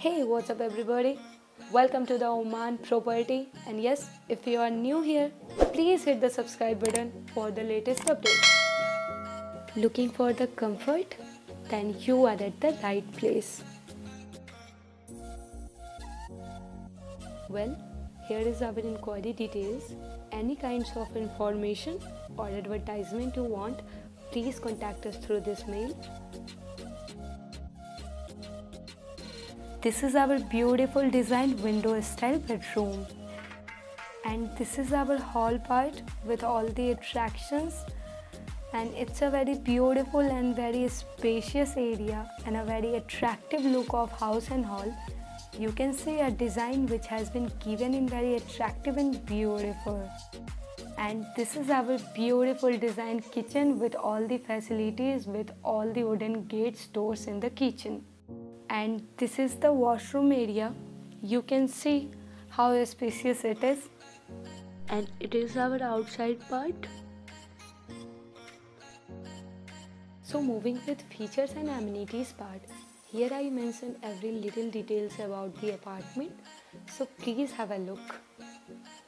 Hey, what's up, everybody? Welcome to the Oman Property. And yes, if you are new here, please hit the subscribe button for the latest update. Looking for the comfort? Then you are at the right place. Well, here is our inquiry details. Any kinds of information or advertisement you want, please contact us through this mail. This is our beautiful designed window style bedroom. And this is our hall part with all the attractions, and it's a very beautiful and very spacious area and a very attractive look of house and hall. You can see a design which has been given in very attractive and beautiful. And this is our beautiful designed kitchen with all the facilities, with all the wooden gates, doors in the kitchen. And this is the washroom area. You can see how spacious it is. And it is our outside part. So moving with features and amenities part, here I mention every little details about the apartment. So please have a look.